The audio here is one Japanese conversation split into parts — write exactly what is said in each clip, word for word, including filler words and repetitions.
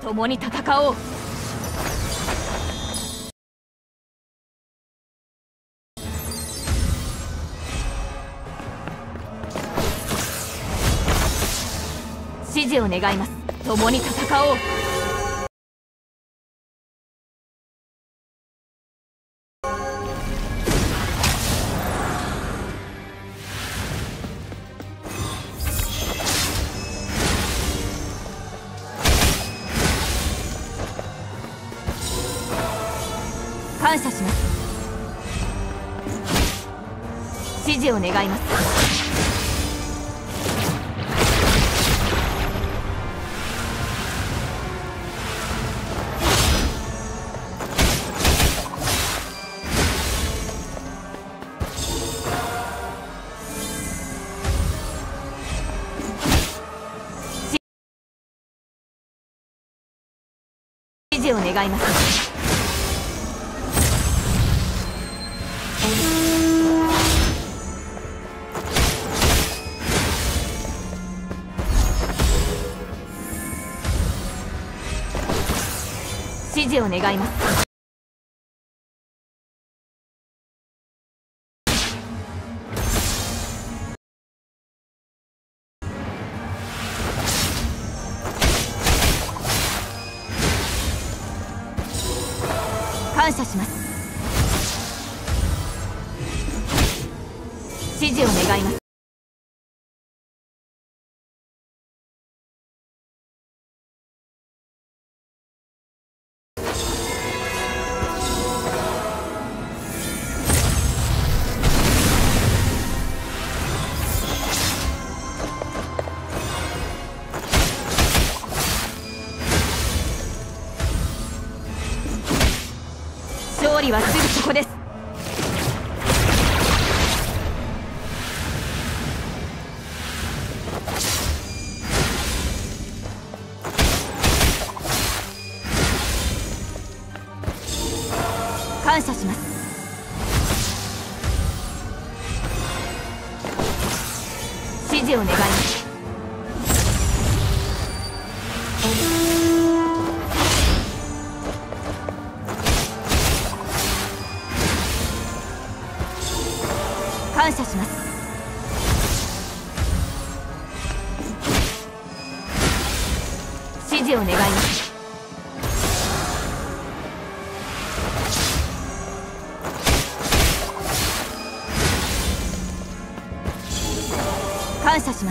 共に戦おう。指示を願います。共に戦おう。感謝します。指示を願います。指示を願います。指示を願います。感謝します。指示を願います。勝利はすぐそこです。感謝します。指示を願います。感謝します。指示を願います。感謝します。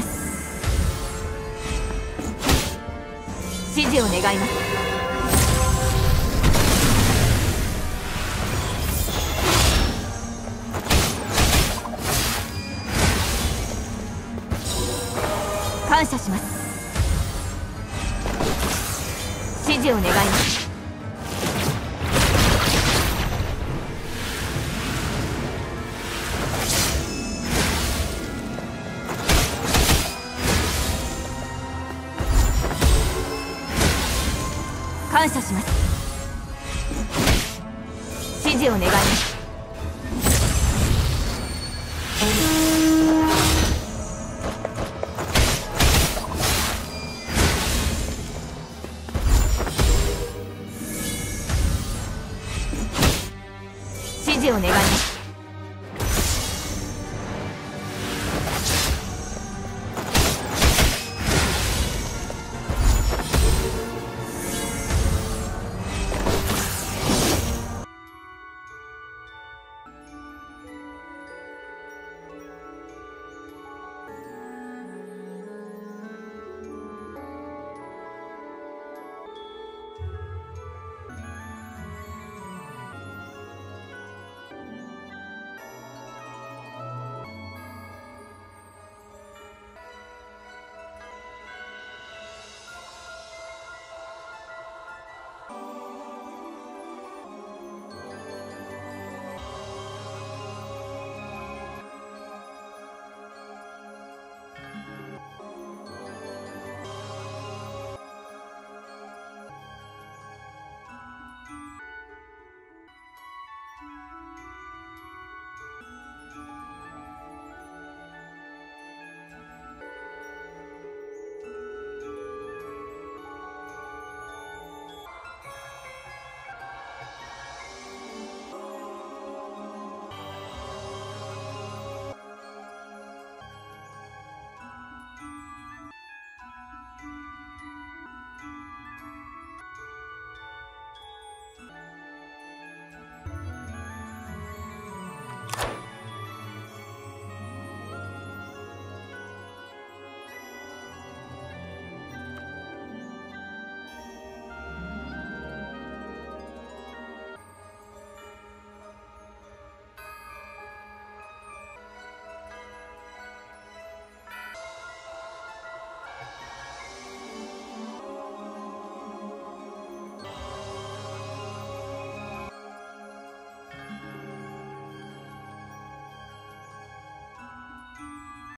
指示を願います。感謝します。指示を願います。感謝します。指示を願います。指示を願います。